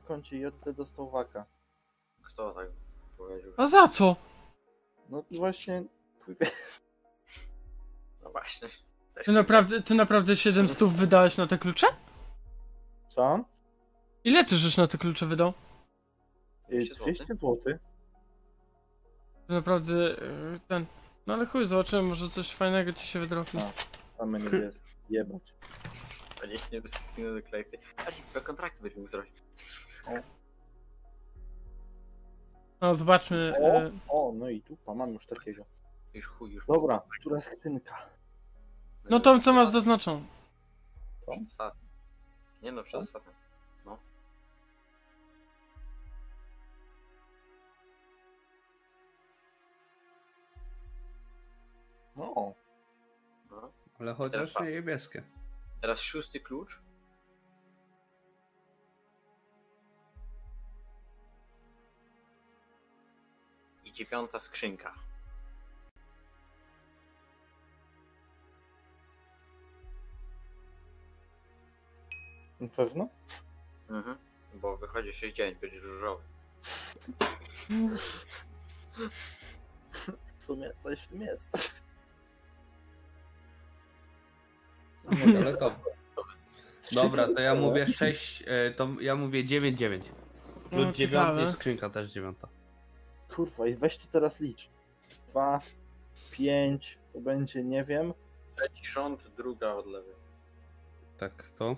koncie JT dostał waka. Kto tak powiedział? A za co? No właśnie... No właśnie. Ty naprawdę 700 wydałeś na te klucze? Co? Ile ty żeś na te klucze wydał? 200 200 zł. To naprawdę ten... No ale chuj, zobaczymy, może coś fajnego ci się wydrobi. Same niebieskie. Jebać. A niech nie skinę do kolekcji. A ci dwa kontrakty będziemy mógł zrobić. No zobaczmy. O, no i dupa, mam już takiego. Już chuj, już. Dobra, która skrzynka? No to co masz zaznaczone? Ostatnio. Nie no, przedostatnio. No. No. No. Ale chociaż nie niebieskie. Teraz 6. klucz. I 9. skrzynka. Na pewno? Mhm. Bo wychodzi 6-9, będzie różowy. W sumie coś w tym jest. Niedaleko. Dobra, to ja mówię 6, to ja mówię 9-9. Plus No, 9 ciekawe. i skrzynka też 9. Kurwa, i weź to teraz licz. 2, 5, to będzie, nie wiem. Trzeci rząd, druga od lewej. Tak, to?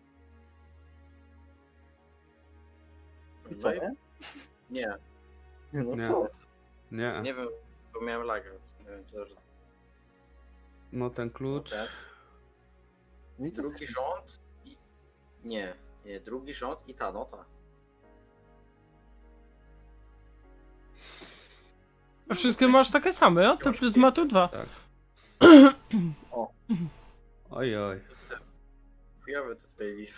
I co, No i... nie? Nie, Nie, no Nie. to. Nie. nie wiem, bo miałem lagę. Nie wiem, co to. No ten klucz. Ten. I to Drugi rząd i... Nie, drugi rząd i ta nota. A wszystkie masz takie same, ja? To pryzmatu 2. Tak. O. Oj, oj. Chujowe to twoje liczby.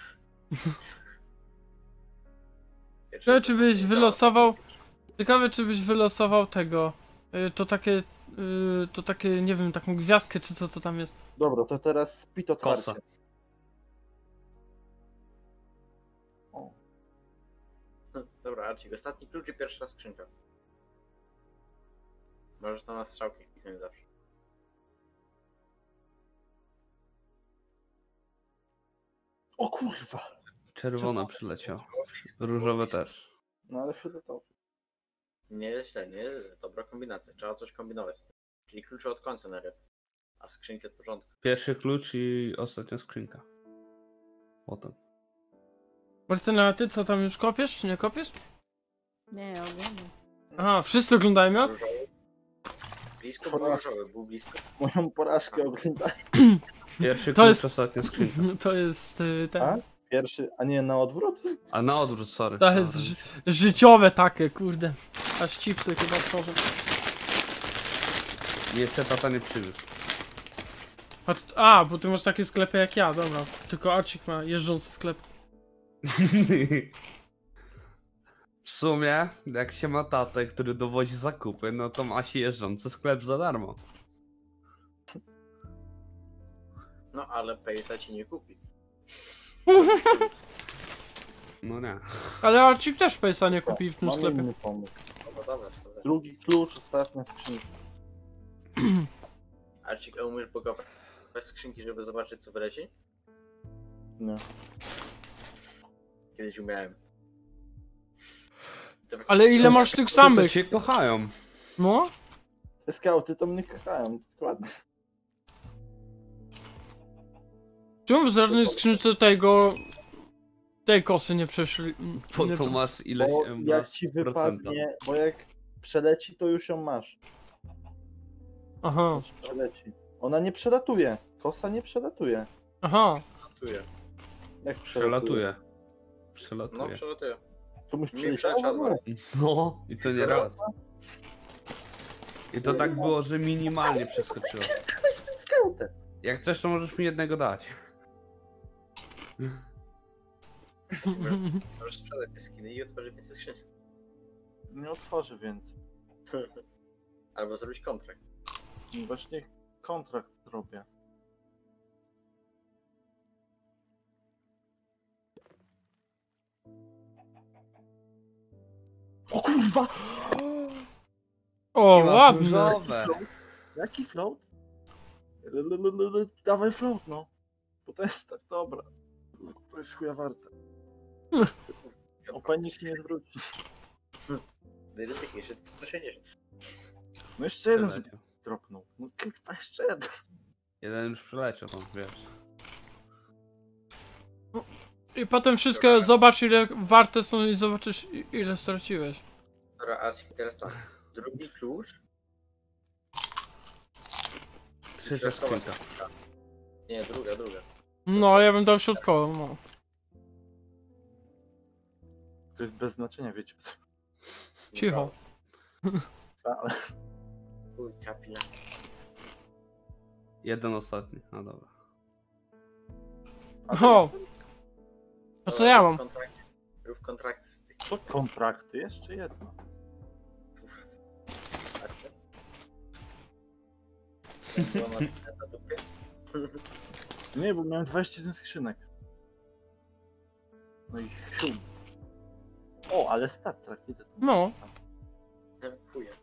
Ciekawe czy byś wylosował... Ciekawe czy byś wylosował tego... To takie, nie wiem, taką gwiazdkę czy co tam jest. Dobra, to teraz spit otwarcie. Kosa. O. Dobra, Arcik, ostatni klucz i pierwsza skrzynka. Możesz tam na strzałki kliknąć zawsze. O kurwa. Czerwona przyleciała. Różowe też. No ale fioletowy. Nie jest źle, nie jest źle. Dobra kombinacja. Trzeba coś kombinować z tym. Czyli klucze od końca najlepiej. A skrzynki od początku. Pierwszy klucz i ostatnia skrzynka. Potem. Martyna, ty co tam już kopiesz, czy nie kopiesz? Nie, oglądam. Aha, wszyscy oglądają ją? Różowy. Blisko był różowy, był blisko. Moją porażkę oglądaj. Pierwszy To klucz, jest- ostatnia skrzynka. To jest ten... A? Pierwszy, a nie na odwrót? A na odwrót, sorry. To jest życiowe takie, kurde. Aż chipsy chyba tworzę. Jeszcze tata nie przywiózł. A, bo ty masz takie sklepy jak ja, dobra. Tylko Arcik ma jeżdżący sklep. W sumie, jak się ma tatę, który dowozi zakupy, no to ma się jeżdżący sklep za darmo. No ale Pejsa ci nie kupi. No nie. Ale Arcik też Pejsa nie kupi w tym Mam sklepie. inny pomysł. Dobra, dobra. Drugi klucz, ostatnia skrzynka. Arcik, a umiesz blokować skrzynki, żeby zobaczyć co wyleci? Nie. Kiedyś umiałem. Ale ile masz tych To samych? się kochają. No? Te skauty to mnie kochają, dokładnie. Czemu w żadnej skrzynce tej kosy nie przeszli? Bo nie to masz ileś Bo jak masz ci procenta. wypadnie, bo jak przeleci, to już ją masz. Aha, Przeleci. Ona nie przelatuje. Kosa nie przelatuje. aha. Przelatuje. Jak przelatuje? No, Przelatuje. Przelatuje. przelatuje. Komuś Nie przeleciało? przeleciała. No, i to nie raz. I to tak było, że minimalnie przeskoczyło. Z tym skautem. Jak chcesz, to możesz mi jednego dać. Możesz sprzedać te skiny i otworzyć więcej skrzyni. Nie otworzy więcej. Albo zrobić kontrakt. Właśnie kontrakt robię. O kurwa! O, Jakie masz ładne. różowe. Jaki float? Dawaj float, no. Bo to jest tak, dobra. To jest chuja warte. Opening się nie zwróci. Najryzykniejszy to 60. No jeszcze jeden, żeby Przeleciał. dropnął. No kurwa, jeszcze jeden. Jeden już przeleciał tam, wiesz. I potem wszystko zobacz ile warte są i zobaczysz ile straciłeś. Dobra, Arcik, teraz tak. Drugi klucz. Trzecia skrzynka. Nie, druga. No, ja bym dał środkową, no. To jest bez znaczenia, wiecie. Cicho. Ale Chuj, kapila. Jeden ostatni, no dobra. O! A co ja mam? Rób kontrakty z tych co kontrakty? Jeszcze jedno. karty. Jak było napisane za dupie? Nie, bo miałem 21 skrzynek. No i sium. O, ale Star Trek, idę tam. No. Chuja.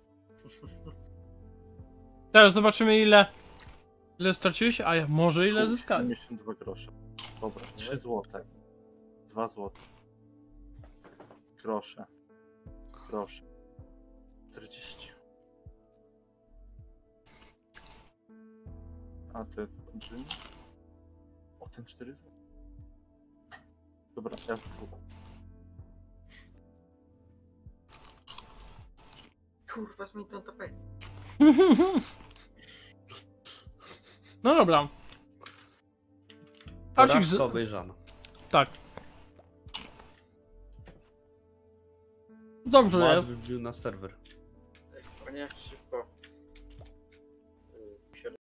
Teraz zobaczymy ile straciłeś, a ja może ile zyskałem. 72 grosze. Dobra, 3 złote. 2 złote. Grosze. Grosze. 40. A ten... O, ten 4 zł. Dobra, ja zrób. Kurwa, zmień tą tapetę. No dobra. Arcik Porażka obejrzana. Tak. Dobrze Matt jest. wbił na serwer. Ponieważ szybko.